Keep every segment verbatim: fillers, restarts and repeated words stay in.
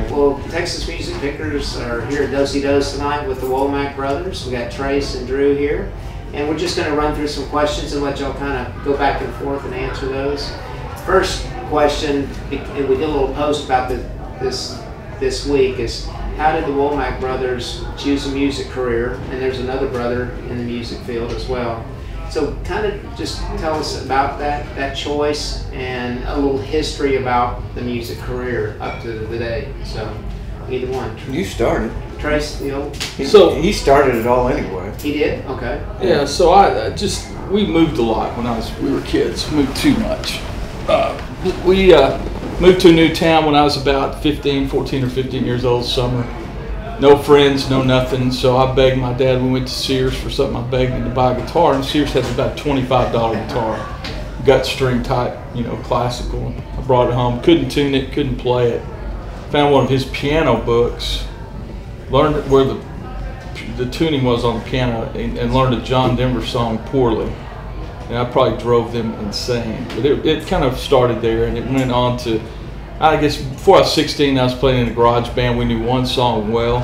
right, well, Texas Music Pickers are here at Do-Si Do's tonight with the Womack brothers. We got Tres and Drew here, and we're just going to run through some questions and let y'all kind of go back and forth and answer those. First question, and we did a little post about the, this this week, is how did the Womack brothers choose a music career? And there's another brother in the music field as well. So kind of just tell us about that that choice and a little history about the music career up to the day. So either one. You started. Tres, you know. He, so he started it all anyway. He did? Okay. Yeah. So I, I just we moved a lot when I was we were kids. Moved too much. Uh, we uh, moved to a new town when I was about fifteen, fourteen or fifteen years old. Summer. No friends, no nothing. So I begged my dad. We went to Sears for something. I begged him to buy a guitar, and Sears had about a twenty-five dollar guitar, gut string type, you know, classical. I brought it home. Couldn't tune it. Couldn't play it. Found one of his piano books. Learned where the the tuning was on the piano, and, and learned a John Denver song poorly. And I probably drove them insane. But it, it kind of started there, and it went on to. I guess before I was sixteen, I was playing in a garage band. We knew one song well,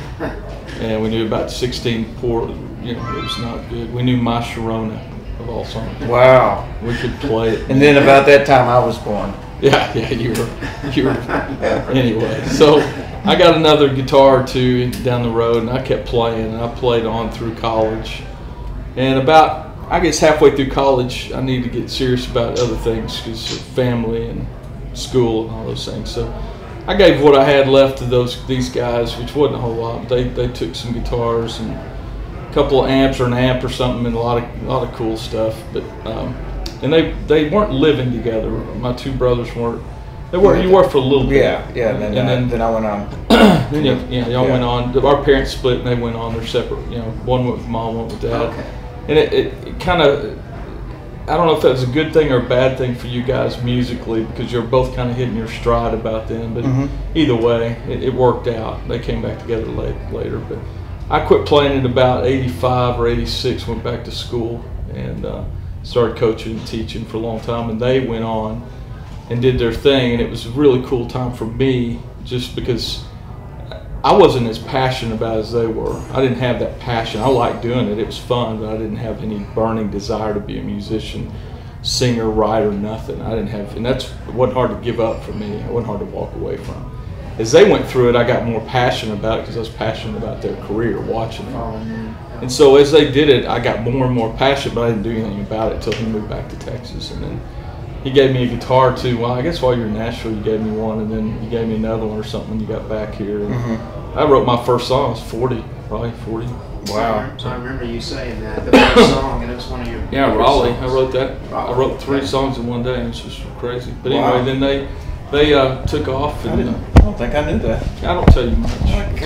and we knew about sixteen poor. You know, it was not good. We knew My Sharona of all songs. Wow, we could play it. And then about that time, I was born. Yeah, yeah, you were, you were. Anyway, so I got another guitar or two down the road, and I kept playing. And I played on through college, and about I guess halfway through college, I needed to get serious about other things because of family and school and all those things. So I gave what I had left to those these guys, which wasn't a whole lot. They they took some guitars and a couple of amps or an amp or something and a lot of a lot of cool stuff. But um, and they they weren't living together. My two brothers weren't. They were. You were for a little bit. Yeah, yeah. And then, and uh, then, then I went on. then you, yeah, y'all yeah. went on. Our parents split and they went on. They're separate. You know, one went with mom, one with dad. Okay. And it, it, it kind of. I don't know if that was a good thing or a bad thing for you guys musically, because you're both kind of hitting your stride about then. But mm-hmm. either way, it, it worked out. They came back together late, later. But I quit playing at about eighty-five or eighty-six, went back to school, and uh, started coaching and teaching for a long time. And they went on and did their thing. And it was a really cool time for me, just because I wasn't as passionate about it as they were. I didn't have that passion. I liked doing it. It was fun, but I didn't have any burning desire to be a musician, singer, writer, nothing. I didn't have, and that's it wasn't hard to give up for me. It wasn't hard to walk away from. As they went through it, I got more passionate about it because I was passionate about their career, watching them. And so as they did it, I got more and more passionate, but I didn't do anything about it until he moved back to Texas. And then he gave me a guitar too. Well, I guess while you were in Nashville, you gave me one, and then you gave me another one or something when you got back here. And mm-hmm. I wrote my first song. I was forty, probably forty. Wow! So I remember you saying that the first song, and it was one of your yeah, Raleigh. Songs. I wrote that. Raleigh. I wrote three songs in one day, and it's just crazy. But wow. anyway, then they they uh, took off. And, I, didn't, uh, I don't think I knew that. I don't tell you much. Oh my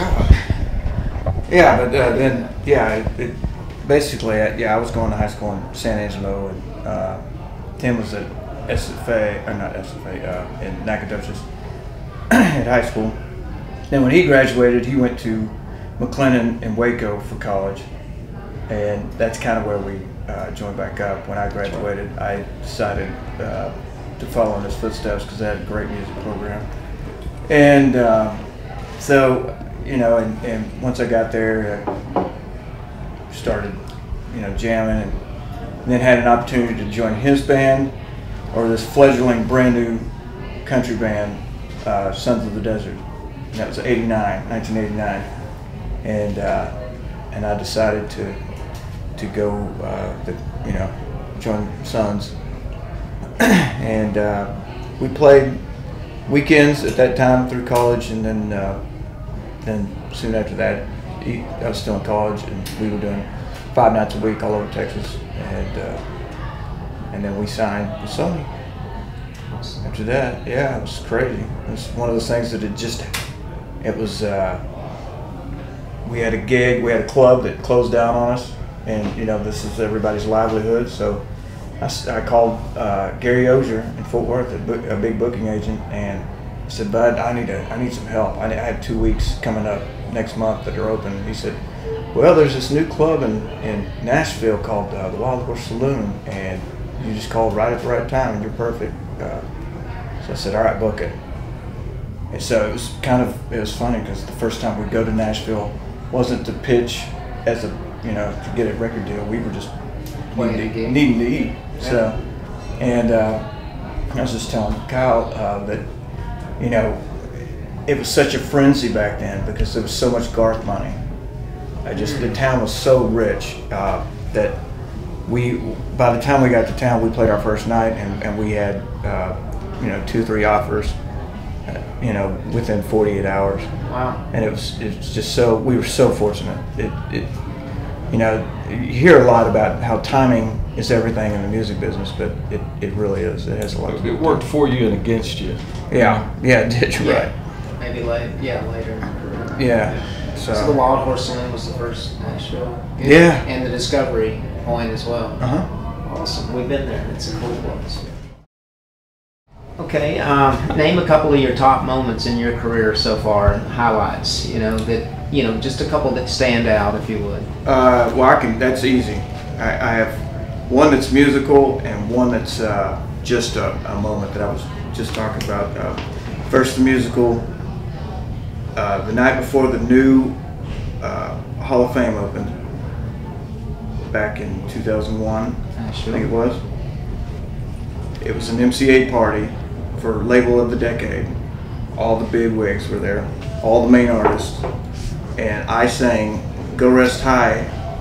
God. Yeah, but uh, then yeah, it, it basically uh, yeah, I was going to high school in San Angelo, and uh, Tim was at S F A, or not S F A, uh, in Nacogdoches at high school. Then when he graduated, he went to McLennan in Waco for college, and that's kind of where we uh, joined back up. When I graduated, I decided uh, to follow in his footsteps because they had a great music program. And uh, so, you know, and, and once I got there, I started, you know, jamming, and then had an opportunity to join his band, or this fledgling brand new country band, uh, Sons of the Desert. And that was eighty-nine, nineteen eighty-nine. And uh, and I decided to to go, uh, the, you know, join Sons. And uh, we played weekends at that time through college, and then uh, then soon after that, he, I was still in college, and we were doing five nights a week all over Texas. And uh, and then we signed with Sony. After that, yeah, it was crazy. It was one of those things that it just, it was, uh, we had a gig, we had a club that closed down on us, and you know, this is everybody's livelihood, so I, I called uh, Gary Ozier in Fort Worth, a, book, a big booking agent, and I said, Bud, I need, a, I need some help. I, I have two weeks coming up next month that are open. And he said, well, there's this new club in, in Nashville called uh, the Wild Horse Saloon, and you just called right at the right time, and you're perfect. Uh, so I said, all right, book it. And so it was kind of, it was funny because the first time we go to Nashville wasn't to pitch as a, you know, to get a record deal. We were just needing to, needing to eat. Yeah. So, and uh, I was just telling Kyle uh, that, you know, it was such a frenzy back then because there was so much Garth money. I just, the town was so rich uh, that we, by the time we got to town, we played our first night and, and we had, uh, you know, two, three offers, uh, you know, within forty-eight hours. Wow. And it was, it was just so, we were so fortunate. It, it, you know, you hear a lot about how timing is everything in the music business, but it, it really is. It has a lot to do with it. It worked for you and against you. Yeah, yeah, it did, you're yeah. right. Maybe late, yeah, later. Yeah. So, so the Wild Horse Saloon was the first Nashville. Good. Yeah. And the Discovery Point as well. Uh huh. Awesome. We've been there. It's a cool place. Okay. Um, name a couple of your top moments in your career so far, highlights. You know that. You know, just a couple that stand out, if you would. Uh, well, I can. That's easy. I, I have one that's musical and one that's uh, just a, a moment that I was just talking about. Uh, first, the musical. Uh, the night before the new uh, Hall of Fame opened, back in two thousand one, uh, sure. I think it was. It was an M C A party for Label of the Decade. All the big wigs were there, all the main artists, and I sang "Go Rest High."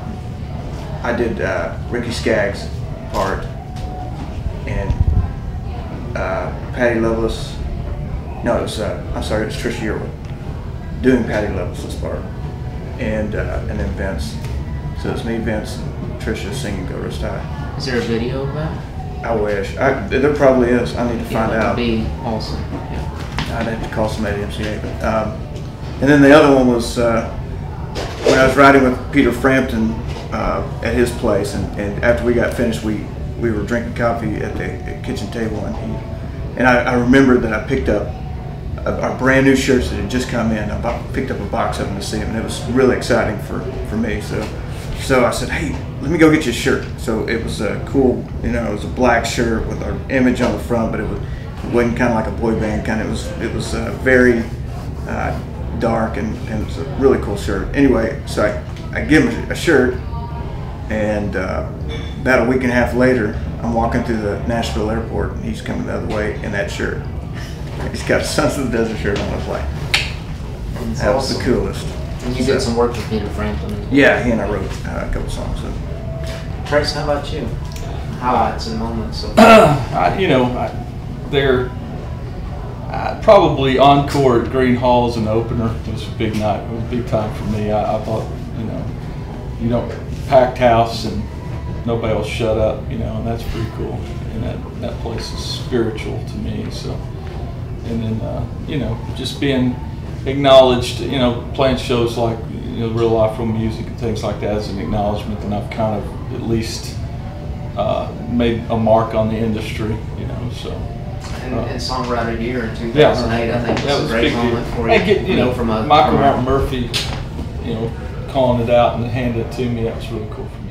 I did uh, Ricky Skaggs' part, and uh, Patty Loveless. No, it was. Uh, I'm sorry, it was Trisha Yearwood doing Patty Loveless's part, and uh, and then Vince. So it's me, Vince, and Trisha singing "Go Rest High." Is there a video of that? I wish. I, there probably is. I need to yeah, find that out. Would be awesome. Yeah. I'd have to call somebody at M C A. But, um, and then the other one was uh, when I was riding with Peter Frampton uh, at his place, and, and after we got finished, we we were drinking coffee at the at kitchen table, and he and I, I remembered that I picked up our brand new shirts that had just come in. I bought, picked up a box of them to see them, and it was really exciting for, for me. So, so I said, "Hey, let me go get you a shirt." So it was a cool, you know, it was a black shirt with our image on the front, but it was it wasn't kind of like a boy band kind of. It was it was uh, very uh, dark, and, and it was a really cool shirt. Anyway, so I, I give him a shirt, and uh, about a week and a half later, I'm walking through the Nashville airport, and he's coming the other way in that shirt. He's got a Sons of the Desert shirt on his plane. That's that awesome. was the coolest. And you so, did some work with Peter Frampton. Yeah, he and I wrote uh, a couple songs. So. Trace, how about you? Highlights and moments. Of I, you know, I, they're uh, probably Encore at Green Hall as an opener. It was a big night. It was a big time for me. I, I thought, you know, you know, packed house and nobody will shut up, you know, and that's pretty cool. And that, that place is spiritual to me. So, and then uh, you know, just being acknowledged, you know, playing shows like, you know, Real Life Real Music and things like that as an acknowledgement, and I've kind of at least uh, made a mark on the industry, you know. So. And, uh, and Songwriter Year in two thousand eight, yeah, I think that was a great moment deal. for you. And get, you know, from a Michael from a, Murphy, you know, calling it out and handing it to me, that was really cool for me.